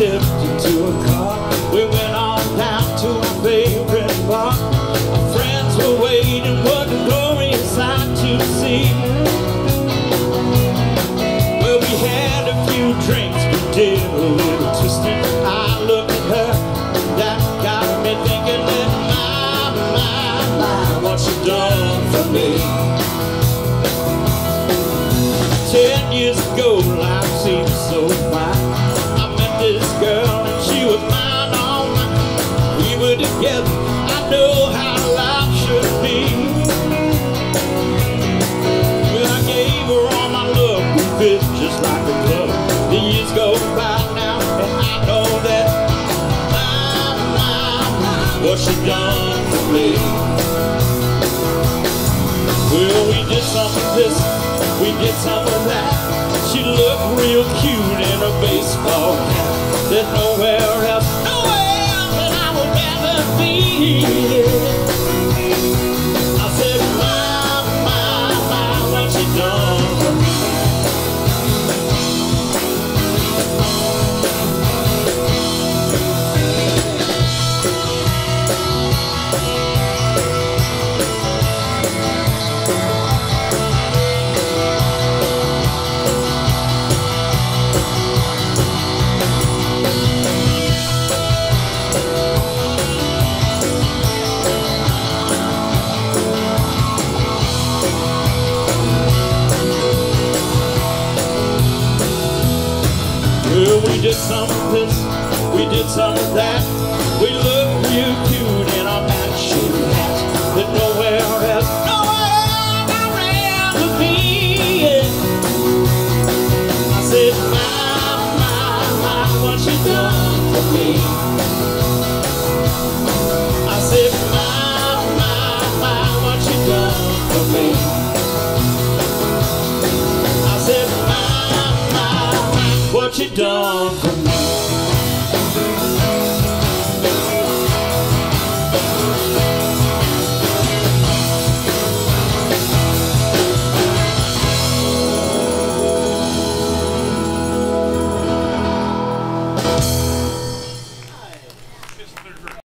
stepped into a car. We went on down to our favorite bar. Our friends were waiting, what a glorious sight to see. Well, we had a few drinks, we did a little twisting. I looked at her, that got me thinking that my, what you done for me. 10 years ago, life seemed so fine. I met this girl and she was mine, all mine. We were together, I know how life should be. Well, I gave her all my love, we fit just like a glove. The years go by now, and I know that my, what she done for me. Well, we did some of this, we did some of that. She looked real cute in a baseball cap. There's nowhere else that I would rather be. I said, my, what you done for me. Well, we did some of this, we did some of that. We looked